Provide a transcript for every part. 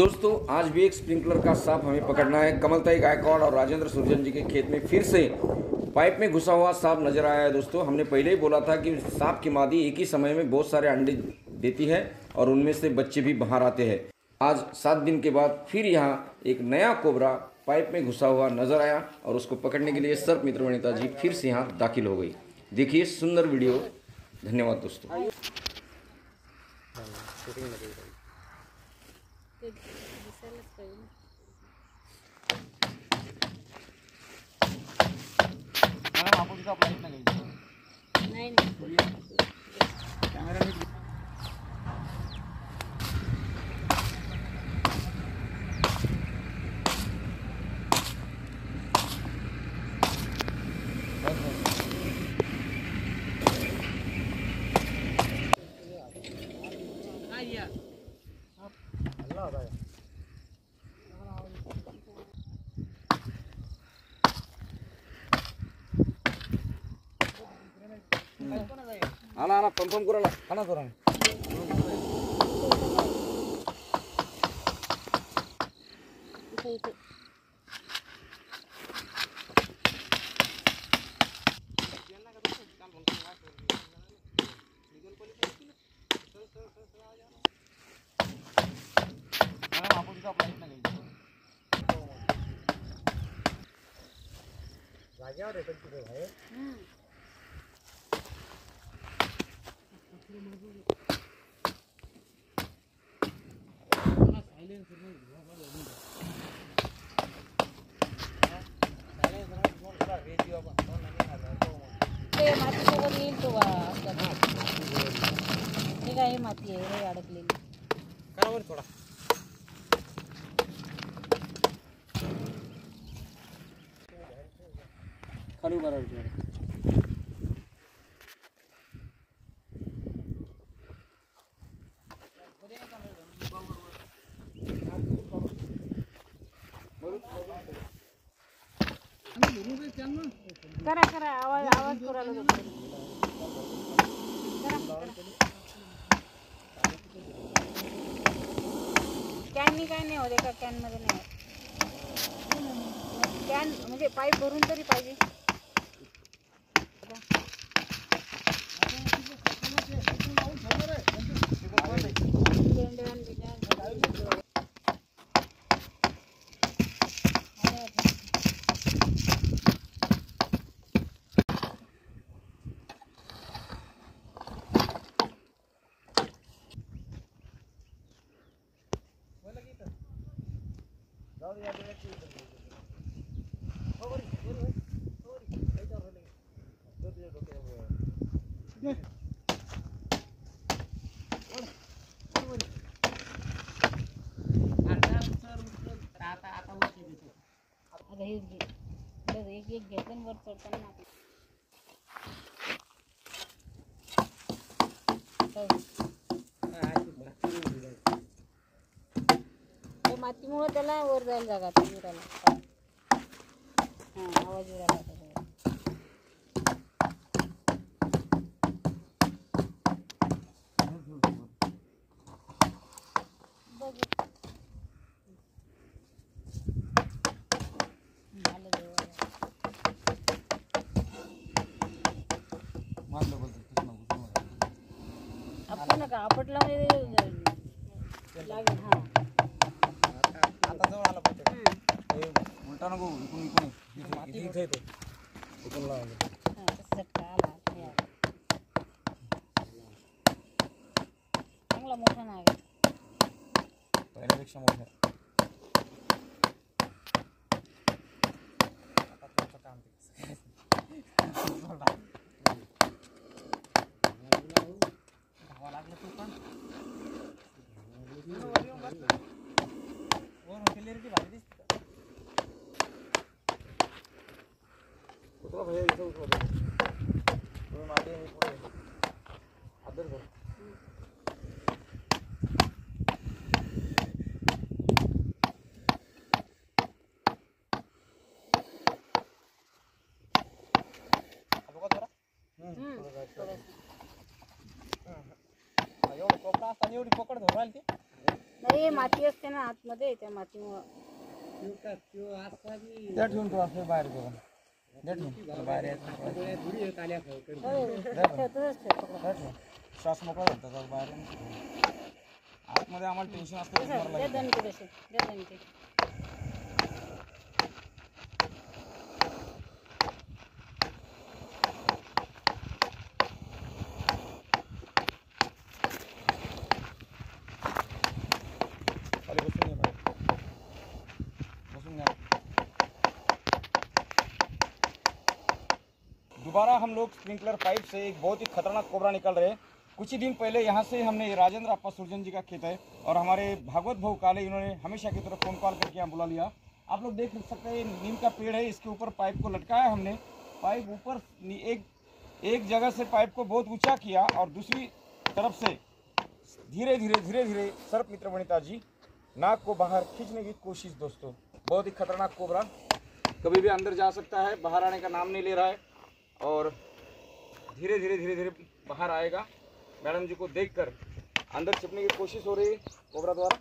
दोस्तों आज भी एक स्प्रिंकलर का सांप हमें पकड़ना है। कमलताई गायकवाड़ और राजेंद्र सुरजन जी के खेत में फिर से पाइप में घुसा हुआ सांप नजर आया है। दोस्तों हमने पहले ही बोला था कि सांप की मादी एक ही समय में बहुत सारे अंडे देती है और उनमें से बच्चे भी बाहर आते हैं। आज 7 दिन के बाद फिर यहाँ एक नया कोबरा पाइप में घुसा हुआ नजर आया और उसको पकड़ने के लिए सर्प मित्र वनिता जी फिर से यहाँ दाखिल हो गई। देखिए सुंदर वीडियो। धन्यवाद दोस्तों। आना आना पंपम करा आना करा जाग्यावर येतात तिथे भाई मातीसोबत येईल तो हे काय माती आहे अडकलेली करावर थोडा खाली बरोबर करा करा आवाज आवाज करायला कॅननी काय नाही होते का कॅन मध्ये नाही कॅन म्हणजे पाईप भरून तरी पाहिजे एक घेतलं वर चढताना मातीमुळे त्याला वर जायला जागा विराला हा आवाज विराला आपण का आपटला लागेल हा आता जवळ आला पाहिजे उलटा नको इकडून इकडून इथे येतो इकडून लावलं हा झटका आला चांगला मोठा नाग पहिल्यापेक्षा मोठा आता तुमचं काम धावा लागलं तू पण क्लिअरिटी भारी दिसते कुठला भैया इथं उठवतो तुम्ही मागे मी पुढे आदर कर एवढं कोपरा असताना एवढी पकड धरून राहिली ती नाही माती असते ना आतमध्ये त्या मातीमुळं त्या ठेवून तू असं बाहेर बघा द्या ठेवून बाहेर यायचं श्वास मोकळा झाला त्याचा बाहेर आतमध्ये आम्हाला टेन्शन असतं द्या दणके तसे द्या दणके खाली बसून घ्या बाहेर बसून घ्या दोबारा हम लोग स्प्रिंकलर पाइप से एक बहुत ही खतरनाक कोबरा निकल रहे हैं। कुछ ही दिन पहले यहाँ से हमने राजेंद्र अप्पा सुरजन जी का खेत है और हमारे भागवत भाऊ काले इन्होंने हमेशा की तरफ फोन कॉल करके यहाँ बुला लिया। आप लोग देख सकते हैं नीम का पेड़ है, इसके ऊपर पाइप को लटकाया हमने। पाइप ऊपर एक जगह से पाइप को बहुत ऊंचा किया और दूसरी तरफ से धीरे धीरे सर्प मित्र वनिता जी नाक को बाहर खींचने की कोशिश। दोस्तों बहुत ही खतरनाक कोबरा कभी भी अंदर जा सकता है, बाहर आने का नाम नहीं ले रहा है और धीरे धीरे बाहर आएगा। मैडम जी को देखकर अंदर छिपने की कोशिश हो रही है कोबरा द्वारा,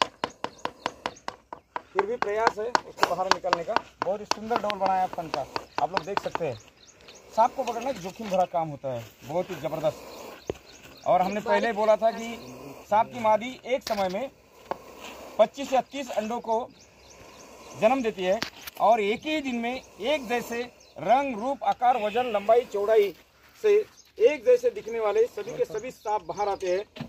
फिर भी प्रयास है उसको बाहर निकालने का। बहुत ही सुंदर डोल बनाया फन का, आप लोग देख सकते हैं। सांप को पकड़ना जोखिम भरा काम होता है, बहुत ही ज़बरदस्त। और हमने पहले बोला था कि सांप की मादी एक समय में 25 या 30 अंडों को जन्म देती है और एक ही दिन में एक जैसे रंग रूप आकार वजन लंबाई चौड़ाई से एक जैसे दिखने वाले सभी के सभी सांप बाहर आते हैं।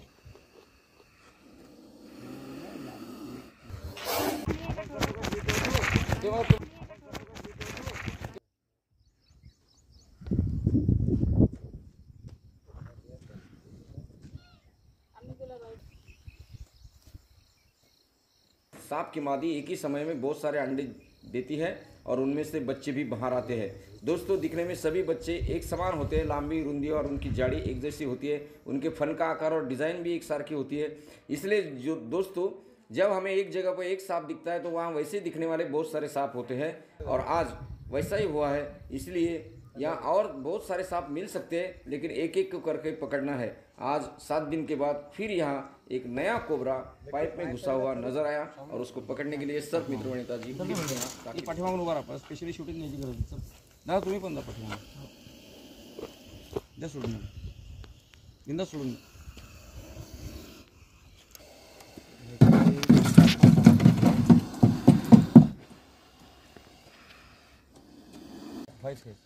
सांप की मादी एक ही समय में बहुत सारे अंडे देती है और उनमें से बच्चे भी बाहर आते हैं। दोस्तों दिखने में सभी बच्चे एक समान होते हैं, लंबी रुंदी और उनकी जाड़ी एक जैसी होती है, उनके फन का आकार और डिज़ाइन भी एक सार की होती है। इसलिए जो दोस्तों जब हमें एक जगह पर एक सांप दिखता है तो वहाँ वैसे दिखने वाले बहुत सारे सांप होते हैं और आज वैसा ही हुआ है। इसलिए यहाँ और बहुत सारे सांप मिल सकते हैं, लेकिन एक एक को करके पकड़ना है। आज 7 दिन के बाद फिर यहाँ एक नया कोबरा पाइप में घुसा हुआ नजर आया और उसको पकड़ने के लिए सर्प मित्र वनिता जी पाठीमागून उभा राहा, स्पेशली शूटिंग न्यायची गरज नाही। दादा तुम्ही पण जा पाठीमागून, द्या सोडून बिंदा सोडून व्हाइस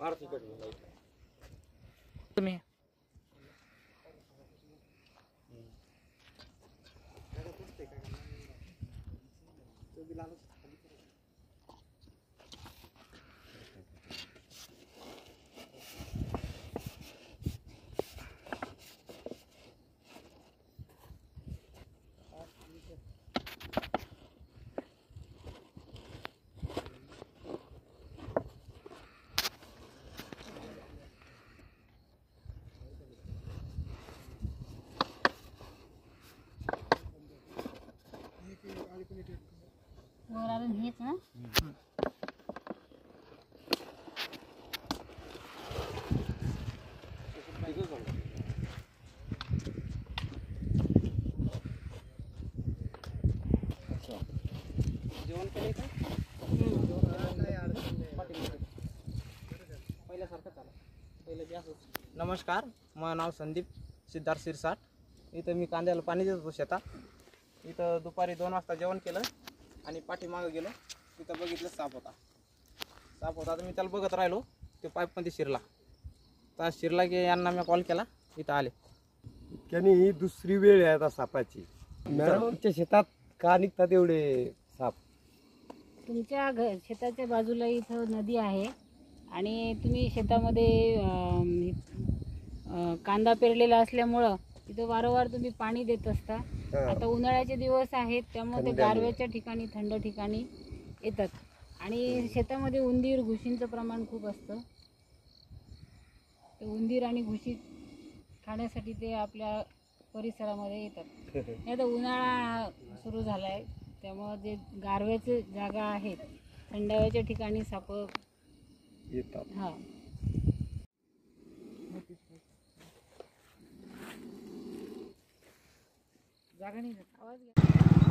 तुम्ही वर आलं हेच ना. जेवण केले का पहिल्यासारखं चालू पहिलं जास्त. नमस्कार, माझं नाव संदीप सिद्धार्थ शिरसाट. इथं मी कांद्याला पाणी देत होतो शेतात. इथं दुपारी 2 वाजता जेवण केलं आणि पाठीमागं गेलो. तिथं बघितलं साप होता. तर मी त्याला बघत राहिलो. तो पाईपमध्ये शिरला. तर शिरला की यांना मी कॉल केला, इथं आले. त्यांनी ही दुसरी वेळ आहे आता सापाची. मॅडमच्या शेतात का निघतात एवढे साप? तुमच्या शेताच्या बाजूला इथं नदी आहे आणि तुम्ही शेतामध्ये कांदा पेरलेला असल्यामुळं तिथं वारंवार तुम्ही पाणी देत असता. आता उन्हाळ्याचे दिवस आहेत त्यामुळे ते गारव्याच्या ठिकाणी थंड ठिकाणी येतात आणि शेतामध्ये उंदीर घुशींचं प्रमाण खूप असतं. ते उंदीर आणि घुशी खाण्यासाठी ते आपल्या परिसरामध्ये येतात. आता उन्हाळा सुरू झाला आहे त्यामुळं जे गारव्याचे जागा आहेत थंडाव्याच्या ठिकाणी साप येतात. हां जागा नाही आवाज